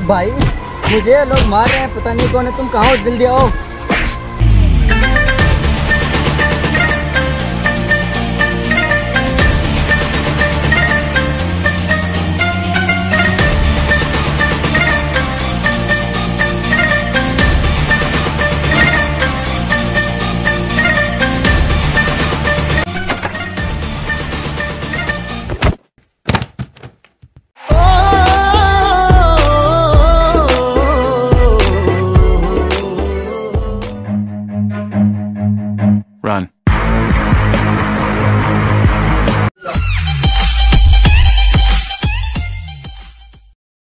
भाई मुझे लोग मार रहे हैं, पता नहीं कौन है, तुम कहाँ हो, जल्दी आओ।